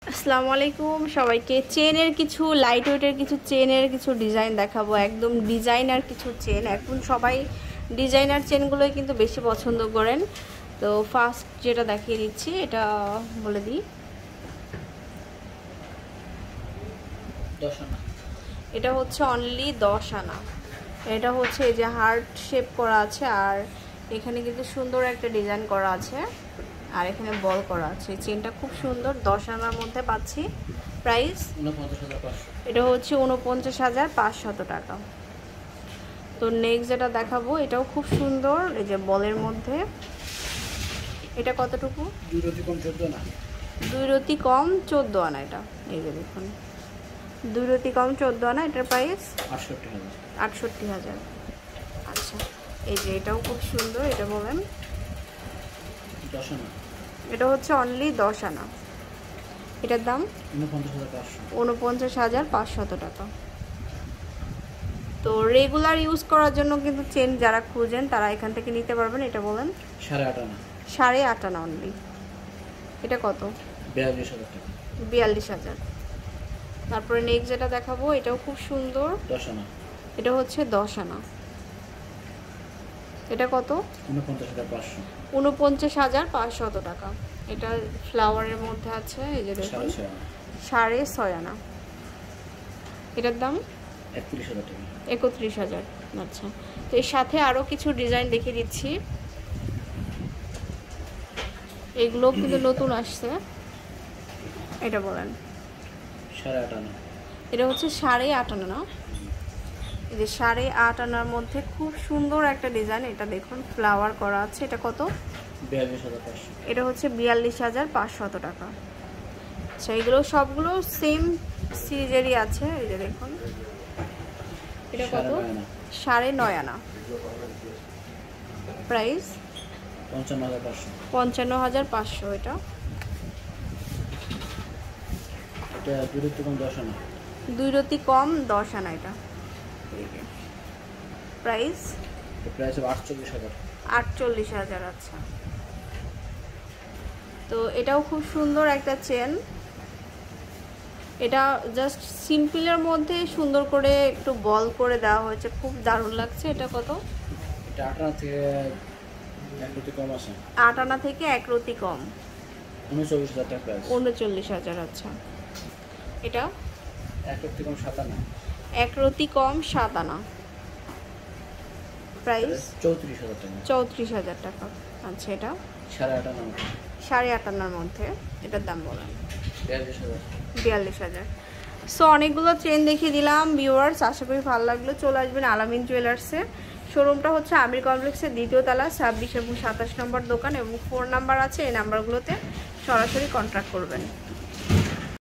আসসালামু আলাইকুম সবাইকে। চেনের কিছু লাইট ওয়েটের কিছু চেনের কিছু ডিজাইন দেখাবো, একদম ডিজাইনার কিছু চেন। এখন সবাই ডিজাইনার চেনগুলোই কিন্তু বেশি পছন্দ করেন। তো ফার্স্ট যেটা দেখিয়ে দিচ্ছি এটা বলে দিই, এটা হচ্ছে অনলি 10 আনা। এটা হচ্ছে এই যে হার্ট শেপ করা আছে, আর এখানে কিন্তু সুন্দর একটা ডিজাইন করা আছে, আর এখানে বল করা আছে। চেনটা খুব সুন্দর, 10 আনার মধ্যে পাচ্ছি। প্রাইস এটা হচ্ছে 49,500 টাকা। তো নেক্সট যেটা দেখাবো এটাও খুব সুন্দর, এই যে বলের মধ্যে। এটা কতটুকু? 2 রতি কম 14 আনা। 2 রতি কম 14 আনা। এটা এই যে দেখুন, 2 রতি কম 14 আনা। এটার প্রাইস 68,000। আচ্ছা, এই যে এটাও খুব সুন্দর, এটা বলেন 10 আনা। এটা হচ্ছে অনলি 10 আনা। এটার দাম 49,500 টাকা। তো রেগুলার ইউজ করার জন্য কিন্তু চেন যারা খুঁজেন তারা এখান থেকে নিতে পারবেন। এটা বলেন 8.5 আনা। 8.5 আনা অনলি। এটা কত? 42,000 টাকা। 42,000। তারপরে নেক্সট যেটা দেখাবো এটাও খুব সুন্দর, 10 আনা। এটা হচ্ছে 10 আনা। এটা কত? 49,500। 49,500 টাকা। এটা ফ্লাওয়ারের মধ্যে আছে, এই যে দেখুন 6.5 আনা। এটার দাম 31,000 টাকা। 31,000। আচ্ছা, তো এর সাথে আরও কিছু ডিজাইন দেখিয়ে দিচ্ছি। এগুলো কিন্তু নতুন আসছে। এটা বলেন 8.5 আনা। এটা হচ্ছে 8.5 আনা না? এই যে 8.5 আনার মধ্যে খুব সুন্দর একটা ডিজাইন। এটা দেখুন ফ্লাওয়ার করা আছে। এটা কত? 42,500। এটা হচ্ছে 42,500 টাকা। আচ্ছা, এগুলো সবগুলো সেম সিরিজেরই আছে। এই যে দেখুন এটা কত? 9.5 আনা। প্রাইস 55,500। 55,500। এটা 2 রতি কম 10 আনা। 2 রতি কম 10 আনা। এটা প্রাইস প্রাইস 48,000। 48,000। আচ্ছা, তো এটাও খুব সুন্দর একটা চেন। এটা জাস্ট সিম্পলের মধ্যে সুন্দর করে একটু বল করে দেওয়া হয়েছে, খুব দারুণ লাগছে। এটা কত? এটা 8 আনা থেকে 1 রতি কম আছে। 8 আনা থেকে 1 রতি কম 39,000 টাকা প্রাইস। 39,000। আচ্ছা, এটা 1 রতি কম 7 আনা। 1 রতি কম 7 আনা। প্রাইস 34,000 টাকা। 34,000 টাকা। আচ্ছা, এটা 8.5 আনা। 8.5 আনার মধ্যে। এটার দাম বলেন 42,000। 42,000। সো অনেকগুলো চেন দেখিয়ে দিলাম ভিউয়ার্স, আশা করি ভালো লাগলো। চলে আসবেন আলামিন জুয়েলার্সে। শোরুমটা হচ্ছে আমির কমপ্লেক্সের 2য় তলা 26 এবং 27 নম্বর দোকান, এবং 4 নাম্বার আছে। এই নাম্বারগুলোতে সরাসরি কন্ট্যাক্ট করবেন।